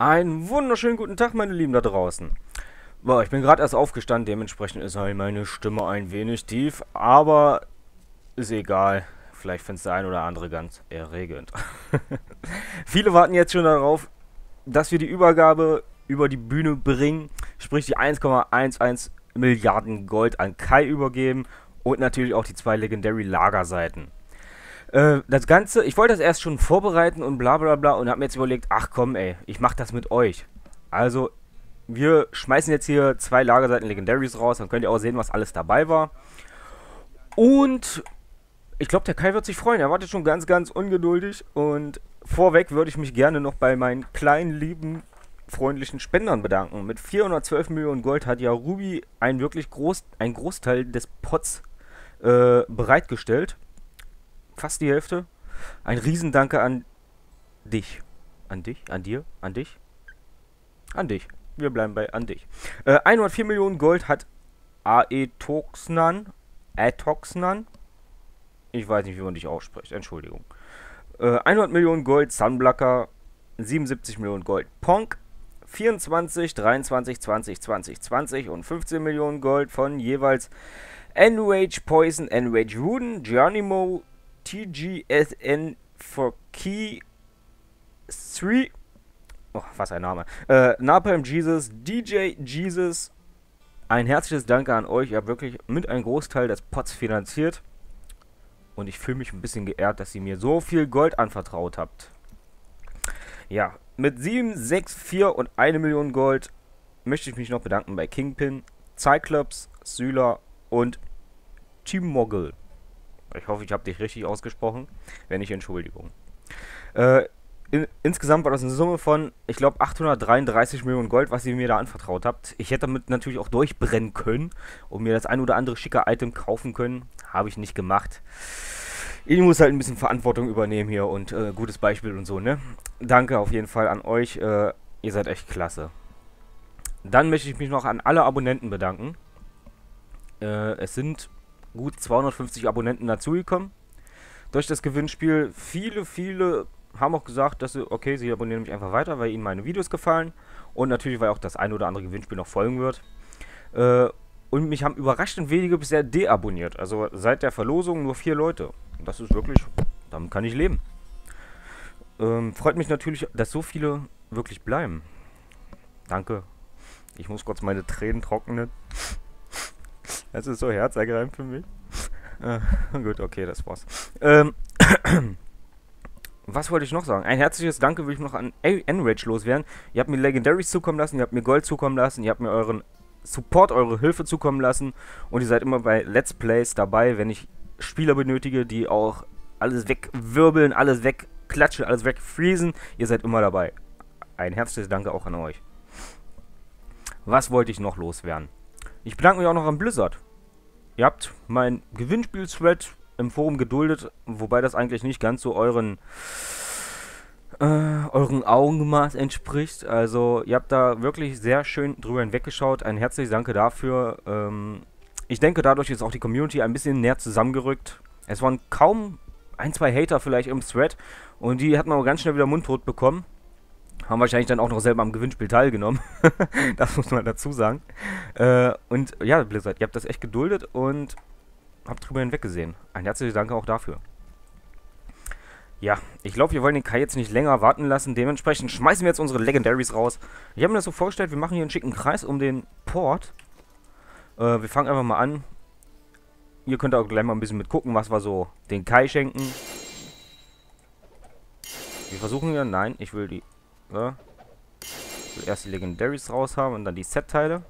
Einen wunderschönen guten Tag, meine Lieben da draußen. Boah, ich bin gerade erst aufgestanden, dementsprechend ist halt meine Stimme ein wenig tief, aber ist egal. Vielleicht findet der ein oder andere ganz erregend. Viele warten jetzt schon darauf, dass wir die Übergabe über die Bühne bringen, sprich die 1,11 Milliarden Gold an Kai übergeben und natürlich auch die zwei Legendary Lagerseiten. Das Ganze, ich wollte das erst schon vorbereiten und bla bla bla und habe mir jetzt überlegt, ach komm ey, ich mach das mit euch. Also, wir schmeißen jetzt hier zwei Lagerseiten Legendaries raus, dann könnt ihr auch sehen, was alles dabei war. Und ich glaube, der Kai wird sich freuen, er wartet schon ganz, ganz ungeduldig. Und vorweg würde ich mich gerne noch bei meinen kleinen, lieben, freundlichen Spendern bedanken. Mit 412 Millionen Gold hat ja Ruby einen Großteil des Pots bereitgestellt. Fast die Hälfte. Ein Riesendanke an dich. An dich? An dir? An dich? An dich. Wir bleiben bei an dich. 104 Millionen Gold hat Atoxnan. Ich weiß nicht, wie man dich ausspricht. Entschuldigung. 100 Millionen Gold Sunblocker. 77 Millionen Gold Ponk. 24, 23, 20, 20, 20 und 15 Millionen Gold von jeweils Enrage Poison, Enrage Ruden, Geronimo, TGSN for Key 3. Oh, was ein Name. Napalm Jesus, DJ Jesus. Ein herzliches Danke an euch. Ihr habt wirklich mit einem Großteil des Pots finanziert. Und ich fühle mich ein bisschen geehrt, dass ihr mir so viel Gold anvertraut habt. Ja, mit 7, 6, 4 und 1 Million Gold möchte ich mich noch bedanken bei Kingpin, Cyclops, Syla und Team Mogul. Ich hoffe, ich habe dich richtig ausgesprochen. Wenn nicht, Entschuldigung. Insgesamt war das eine Summe von, ich glaube, 833 Millionen Gold, was ihr mir da anvertraut habt. Ich hätte damit natürlich auch durchbrennen können und mir das ein oder andere schicke Item kaufen können. Habe ich nicht gemacht. Ich muss halt ein bisschen Verantwortung übernehmen hier und gutes Beispiel und so, ne? Danke auf jeden Fall an euch. Ihr seid echt klasse. Dann möchte ich mich noch an alle Abonnenten bedanken. Es sind gut 250 Abonnenten dazugekommen durch das Gewinnspiel. Viele haben auch gesagt, dass sie, okay, sie abonnieren mich einfach weiter, weil ihnen meine Videos gefallen. Und natürlich, weil auch das ein oder andere Gewinnspiel noch folgen wird. Und mich haben überraschend wenige bisher deabonniert. Also seit der Verlosung nur 4 Leute. Das ist wirklich, damit kann ich leben. Freut mich natürlich, dass so viele wirklich bleiben. Danke. Ich muss kurz meine Tränen trocknen. Das ist so herzergreifend für mich. Gut, okay, das war's. Was wollte ich noch sagen? Ein herzliches Danke will ich noch an Enrage loswerden. Ihr habt mir Legendaries zukommen lassen, ihr habt mir Gold zukommen lassen, ihr habt mir euren Support, eure Hilfe zukommen lassen. Und ihr seid immer bei Let's Plays dabei, wenn ich Spieler benötige, die auch alles wegwirbeln, alles wegklatschen, alles wegfriesen. Ihr seid immer dabei. Ein herzliches Danke auch an euch. Was wollte ich noch loswerden? Ich bedanke mich auch noch an Blizzard. Ihr habt mein Gewinnspiel-Thread im Forum geduldet, wobei das eigentlich nicht ganz so euren Augenmaß entspricht. Also ihr habt da wirklich sehr schön drüber hinweggeschaut. Ein herzliches Danke dafür. Ich denke, dadurch ist auch die Community ein bisschen näher zusammengerückt. Es waren kaum ein, zwei Hater vielleicht im Thread und die hatten aber ganz schnell wieder mundtot bekommen. Haben wahrscheinlich dann auch noch selber am Gewinnspiel teilgenommen. Das muss man dazu sagen. Und ja, Blizzard, ihr habt das echt geduldet und habt drüber hinweggesehen. Ein herzliches Danke auch dafür. Ja, ich glaube, wir wollen den Kai jetzt nicht länger warten lassen. Dementsprechend schmeißen wir jetzt unsere Legendaries raus. Ich habe mir das so vorgestellt, wir machen hier einen schicken Kreis um den Port. Wir fangen einfach mal an. Ihr könnt auch gleich mal ein bisschen mitgucken, was wir so den Kai schenken. Wir versuchen hier, nein, ich will die... Ich will erst die Legendaries raus haben und dann die Set-Teile.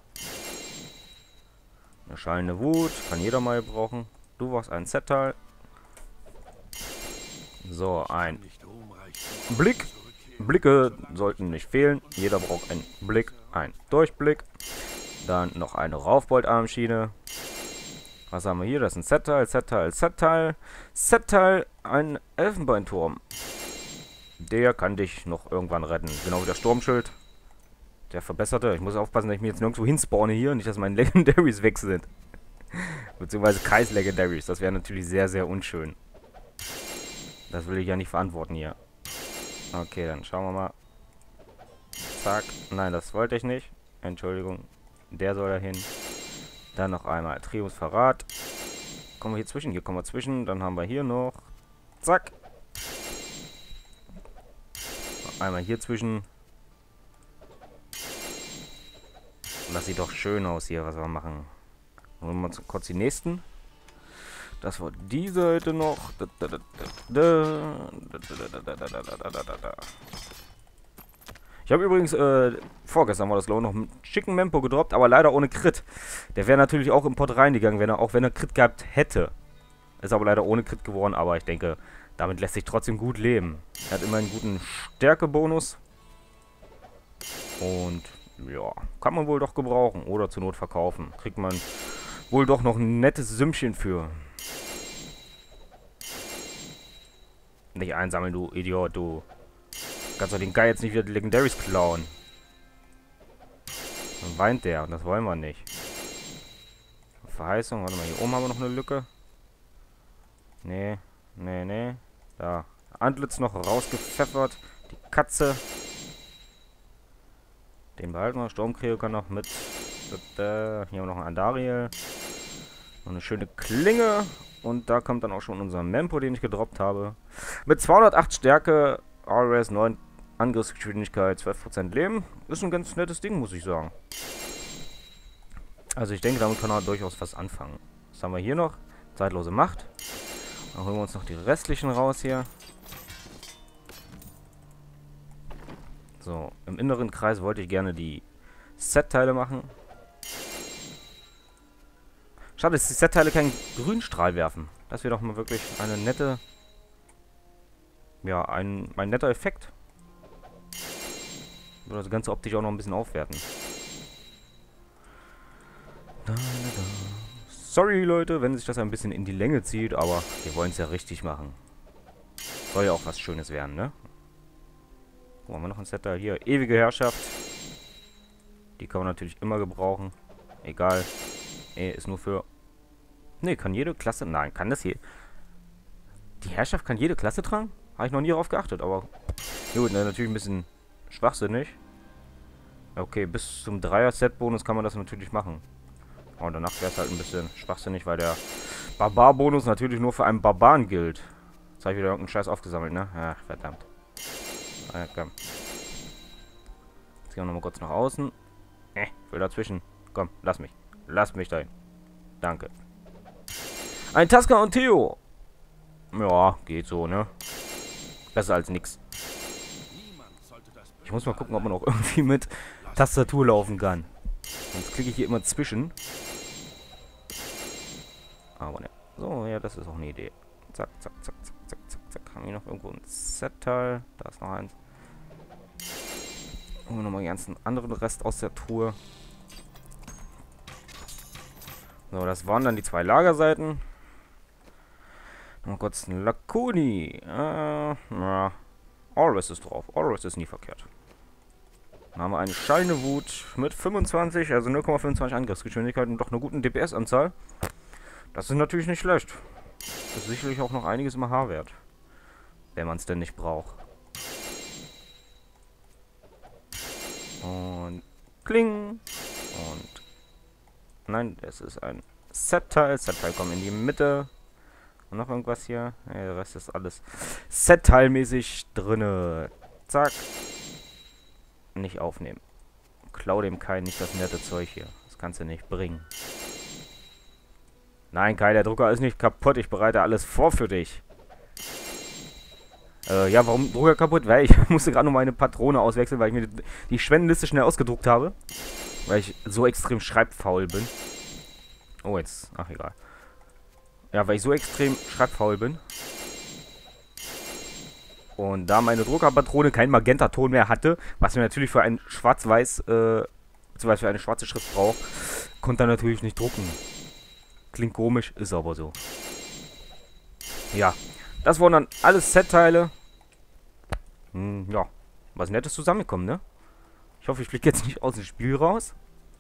Eine schallende Wut, kann jeder mal brauchen. Du brauchst ein Set-Teil. So, ein Blick. Blicke sollten nicht fehlen. Jeder braucht einen Blick, ein Durchblick. Dann noch eine Raufboltarmschiene. Was haben wir hier? Das ist ein Set-Teil, Set-Teil, Set-Teil. Set-Teil, ein Elfenbeinturm. Der kann dich noch irgendwann retten. Genau wie der Sturmschild. Der verbesserte. Ich muss aufpassen, dass ich mich jetzt nirgendwo hinspawne hier. Nicht, dass meine Legendaries weg sind. Beziehungsweise Kais Legendaries. Das wäre natürlich sehr, sehr unschön. Das will ich ja nicht verantworten hier. Okay, dann schauen wir mal. Zack. Nein, das wollte ich nicht. Entschuldigung. Der soll da hin. Dann noch einmal Triumphsverrat. Kommen wir hier zwischen? Hier kommen wir zwischen. Dann haben wir hier noch. Zack. Noch einmal hier zwischen. Das sieht doch schön aus hier, was wir machen. Holen wir uns kurz die nächsten. Das war die Seite noch. Ich habe übrigens, vorgestern war das glaube ich, noch einen schicken Mempo gedroppt, aber leider ohne Crit. Der wäre natürlich auch im Pot reingegangen, auch wenn er Crit gehabt hätte. Ist aber leider ohne Crit geworden, aber ich denke, damit lässt sich trotzdem gut leben. Er hat immer einen guten Stärkebonus. Und ja, kann man wohl doch gebrauchen oder zur Not verkaufen. Kriegt man wohl doch noch ein nettes Sümmchen für. Nicht einsammeln, du Idiot, du. Kannst doch den Guy jetzt nicht wieder die Legendaries klauen. Dann weint der und das wollen wir nicht. Verheißung, warte mal, hier oben haben wir noch eine Lücke. Nee, nee, nee. Da. Antlitz noch rausgepfeffert. Die Katze. Den behalten wir. Sturmkrieger kann noch mit. Hier haben wir noch einen Andariel. Noch eine schöne Klinge. Und da kommt dann auch schon unser Mempo, den ich gedroppt habe. Mit 208 Stärke, RS 9 Angriffsgeschwindigkeit, 12% Leben. Ist ein ganz nettes Ding, muss ich sagen. Also ich denke, damit kann er durchaus was anfangen. Was haben wir hier noch? Zeitlose Macht. Dann holen wir uns noch die restlichen raus hier. So, im inneren Kreis wollte ich gerne die Set-Teile machen. Schade, dass die Set-Teile keinen Grünstrahl werfen. Das wäre doch mal wirklich eine nette... Ja, ein netter Effekt. Würde das Ganze optisch auch noch ein bisschen aufwerten. Sorry, Leute, wenn sich das ein bisschen in die Länge zieht, aber wir wollen es ja richtig machen. Soll ja auch was Schönes werden, ne? Wo haben wir noch ein Set-Teil hier? Ewige Herrschaft. Die kann man natürlich immer gebrauchen. Egal. Ist nur für... Ne, kann jede Klasse... Nein, kann das hier... Die Herrschaft kann jede Klasse tragen? Habe ich noch nie darauf geachtet, aber... Gut, ne, natürlich ein bisschen schwachsinnig. Okay, bis zum 3er-Set-Bonus kann man das natürlich machen. Und danach wäre es halt ein bisschen schwachsinnig, weil der Barbar-Bonus natürlich nur für einen Barbaren gilt. Jetzt habe ich wieder irgendeinen Scheiß aufgesammelt, ne? Ach, verdammt. Ah, komm. Jetzt gehen wir nochmal kurz nach außen. Ich will dazwischen. Komm, lass mich. Lass mich dahin. Danke. Ein Tasker und Theo. Ja, geht so, ne? Besser als nix. Ich muss mal gucken, ob man auch irgendwie mit Tastatur laufen kann. Sonst klicke ich hier immer zwischen. Aber ne. So, ja, das ist auch eine Idee. Zack, zack, zack, zack, zack, zack, zack. Haben wir noch irgendwo ein Set-Teil? Da ist noch eins. Holen wir nochmal den ganzen anderen Rest aus der Truhe. So, das waren dann die zwei Lagerseiten. Noch kurz ein Lakoni. Ja. Always ist drauf. Always ist nie verkehrt. Dann haben wir eine schallende Wut mit 25, also 0,25 Angriffsgeschwindigkeit und doch einer guten DPS-Anzahl. Das ist natürlich nicht schlecht. Das ist sicherlich auch noch einiges im AH wert. Wenn man es denn nicht braucht. Und kling. Und nein, es ist ein Set-Teil. Set-Teil kommt in die Mitte. Und noch irgendwas hier. Ja, der Rest ist alles Set-Teilmäßig drinne. Zack. Nicht aufnehmen. Klau dem Kai nicht das nette Zeug hier. Das kannst du nicht bringen. Nein, Kai, der Drucker ist nicht kaputt. Ich bereite alles vor für dich. Ja, warum Drucker kaputt? Weil ich musste gerade noch meine Patrone auswechseln, weil ich mir die Schwendenliste schnell ausgedruckt habe. Weil ich so extrem schreibfaul bin. Oh, jetzt. Ach, egal. Ja, weil ich so extrem schreibfaul bin. Und da meine Druckerpatrone keinen Magentaton mehr hatte, was mir natürlich für ein schwarz-weiß, beziehungsweise für eine schwarze Schrift braucht, konnte er natürlich nicht drucken. Klingt komisch, ist aber so. Ja, das waren dann alles Set-Teile. Ja, was Nettes zusammengekommen, ne? Ich hoffe, ich fliege jetzt nicht aus dem Spiel raus.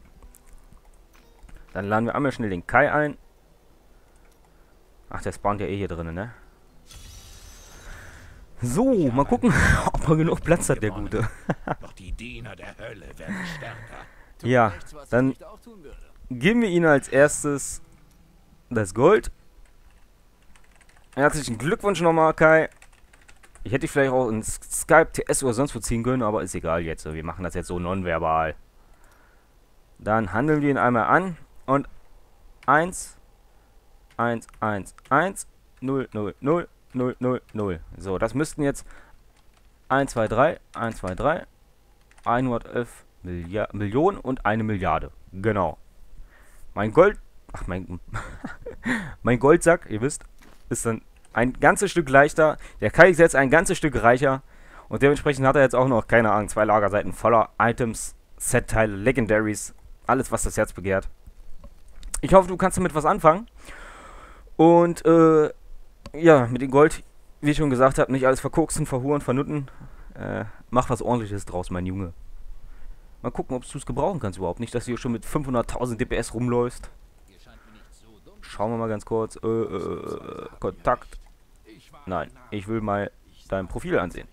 Dann laden wir einmal schnell den Kai ein. Ach, der spawnt ja eh hier drinnen, ne? So, mal gucken, ob er genug Platz hat, der Gute. Doch die Diener der Hölle werden stärker. Ja, dann geben wir ihnen als erstes das Gold. Herzlichen Glückwunsch nochmal, Kai. Ich hätte dich vielleicht auch in Skype, TS oder sonst wo ziehen können, aber ist egal jetzt. Wir machen das jetzt so nonverbal. Dann handeln wir ihn einmal an und 1, 1, 1, 1, 0, 0, 0, 0, 0, 0. So, das müssten jetzt 1, 2, 3, 1, 2, 3, 111 Millionen und 1 Milliarde. Genau. Mein Gold... Ach, mein Goldsack, ihr wisst, ist dann ein ganzes Stück leichter. Der Kai ist jetzt ein ganzes Stück reicher. Und dementsprechend hat er jetzt auch noch, keine Ahnung, 2 Lagerseiten voller Items, Set-Teile, Legendaries. Alles, was das Herz begehrt. Ich hoffe, du kannst damit was anfangen. Und, ja, mit dem Gold, wie ich schon gesagt habe, nicht alles verkoksen, verhuren, vernutten. Mach was Ordentliches draus, mein Junge. Mal gucken, ob du es gebrauchen kannst überhaupt. Nicht, dass du hier schon mit 500.000 DPS rumläufst. Schauen wir mal ganz kurz. Kontakt. Nein, ich will mal dein Profil ansehen.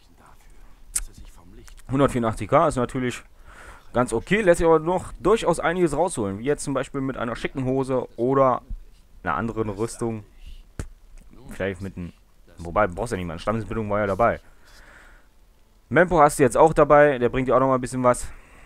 184k ist natürlich ganz okay. Lässt sich aber noch durchaus einiges rausholen. Wie jetzt zum Beispiel mit einer schicken Hose oder einer anderen Rüstung. Vielleicht mit einem... Wobei, brauchst ja niemanden. Stammesbildung war ja dabei. Mempo hast du jetzt auch dabei. Der bringt dir auch noch mal ein bisschen was.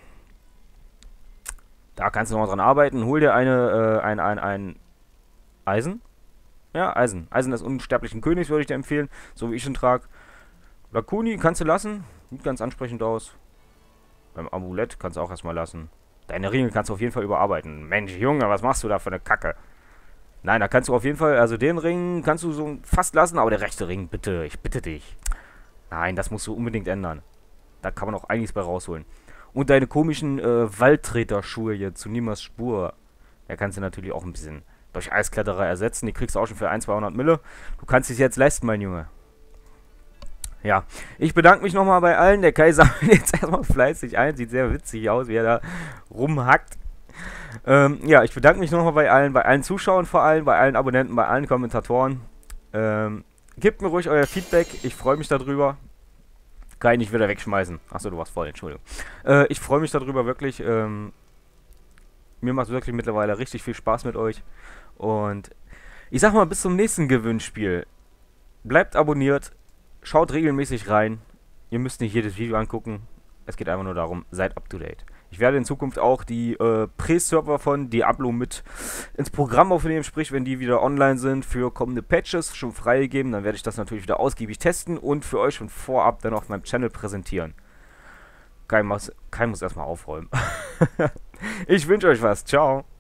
Da kannst du noch dran arbeiten. Hol dir ein Eisen. Ja, Eisen. Eisen des unsterblichen Königs würde ich dir empfehlen. So wie ich ihn trage. Lakuni kannst du lassen. Sieht ganz ansprechend aus. Beim Amulett kannst du auch erstmal lassen. Deine Ringe kannst du auf jeden Fall überarbeiten. Mensch, Junge, was machst du da für eine Kacke? Nein, da kannst du auf jeden Fall, also den Ring kannst du so fast lassen, aber der rechte Ring, bitte, ich bitte dich. Nein, das musst du unbedingt ändern. Da kann man auch einiges bei rausholen. Und deine komischen Waldtreter-Schuhe hier zu Nimas Spur. Da kannst du natürlich auch ein bisschen durch Eiskletterer ersetzen. Die kriegst du auch schon für 100-200 Mille. Du kannst es jetzt leisten, mein Junge. Ja, ich bedanke mich nochmal bei allen. Der Kai sammelt jetzt erstmal fleißig ein. Sieht sehr witzig aus, wie er da rumhackt. Ja, ich bedanke mich nochmal bei allen Zuschauern vor allem, bei allen Abonnenten, bei allen Kommentatoren. Gebt mir ruhig euer Feedback. Ich freue mich darüber. Kann ich nicht wieder wegschmeißen. Achso, du warst voll, Entschuldigung. Ich freue mich darüber wirklich. Mir macht es wirklich mittlerweile richtig viel Spaß mit euch. Und ich sag mal, bis zum nächsten Gewinnspiel. Bleibt abonniert. Schaut regelmäßig rein. Ihr müsst nicht jedes Video angucken. Es geht einfach nur darum, seid up to date. Ich werde in Zukunft auch die Pre-Server von Diablo mit ins Programm aufnehmen. Sprich, wenn die wieder online sind für kommende Patches schon freigegeben, dann werde ich das natürlich wieder ausgiebig testen und für euch schon vorab dann auf meinem Channel präsentieren. Kai muss erstmal aufräumen. Ich wünsche euch was. Ciao.